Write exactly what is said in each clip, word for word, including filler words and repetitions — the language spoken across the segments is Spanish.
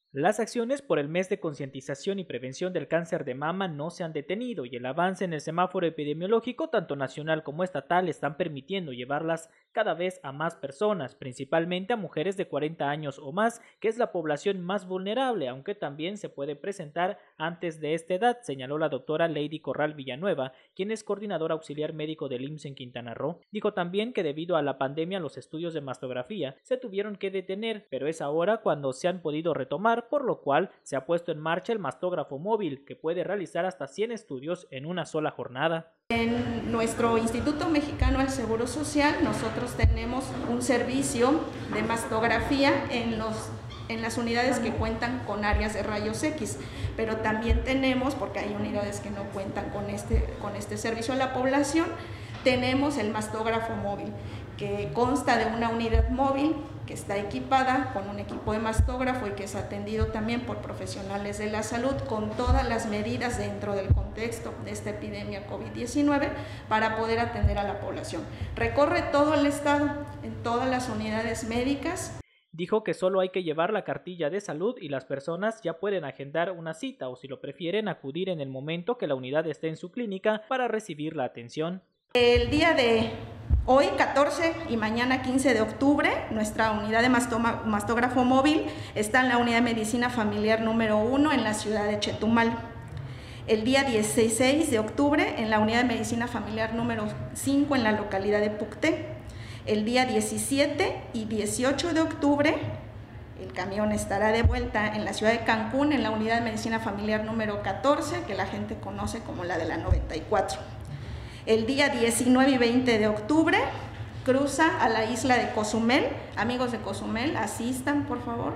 Las acciones por el mes de concientización y prevención del cáncer de mama no se han detenido y el avance en el semáforo epidemiológico, tanto nacional como estatal, están permitiendo llevarlas cada vez a más personas, principalmente a mujeres de cuarenta años o más, que es la población más vulnerable, aunque también se puede presentar antes de esta edad, señaló la doctora Lady Corral Villanueva, quien es coordinadora auxiliar médico del I M S S en Quintana Roo. Dijo también que debido a la pandemia los estudios de mastografía se tuvieron que detener, pero es ahora cuando se han podido retomar, por lo cual se ha puesto en marcha el mastógrafo móvil, que puede realizar hasta cien estudios en una sola jornada. En nuestro Instituto Mexicano del Seguro Social nosotros tenemos un servicio de mastografía en, los, en las unidades que cuentan con áreas de rayos X, pero también tenemos, porque hay unidades que no cuentan con este, con este servicio a la población, tenemos el mastógrafo móvil, que consta de una unidad móvil que está equipada con un equipo de mastógrafo y que es atendido también por profesionales de la salud con todas las medidas dentro del contexto de esta epidemia COVID diecinueve para poder atender a la población. Recorre todo el estado, en todas las unidades médicas. Dijo que solo hay que llevar la cartilla de salud y las personas ya pueden agendar una cita o, si lo prefieren, acudir en el momento que la unidad esté en su clínica para recibir la atención. El día de hoy, catorce, y mañana, quince de octubre, nuestra unidad de mastógrafo móvil está en la unidad de medicina familiar número uno en la ciudad de Chetumal. El día dieciséis de octubre en la unidad de medicina familiar número cinco en la localidad de Pucté. El día diecisiete y dieciocho de octubre el camión estará de vuelta en la ciudad de Cancún en la unidad de medicina familiar número catorce, que la gente conoce como la de la noventa y cuatro. El día diecinueve y veinte de octubre cruza a la isla de Cozumel. Amigos de Cozumel, asistan por favor.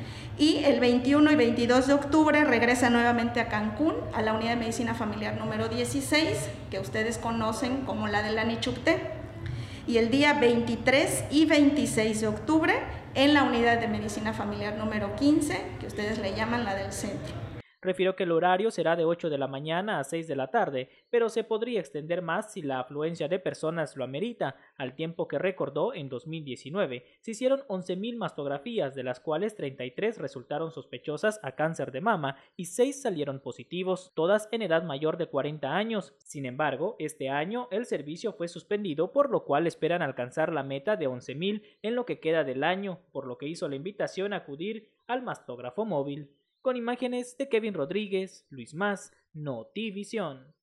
Y el veintiuno y veintidós de octubre regresa nuevamente a Cancún, a la unidad de medicina familiar número dieciséis, que ustedes conocen como la de la Nichucté. Y el día veintitrés y veintiséis de octubre en la unidad de medicina familiar número quince, que ustedes le llaman la del centro. Refirió que el horario será de ocho de la mañana a seis de la tarde, pero se podría extender más si la afluencia de personas lo amerita, al tiempo que recordó en dos mil diecinueve se hicieron once mil mastografías, de las cuales treinta y tres resultaron sospechosas a cáncer de mama y seis salieron positivos, todas en edad mayor de cuarenta años. Sin embargo, este año el servicio fue suspendido, por lo cual esperan alcanzar la meta de once mil en lo que queda del año, por lo que hizo la invitación a acudir al mastógrafo móvil. Con imágenes de Kevin Rodríguez, Luis Más, Notivisión.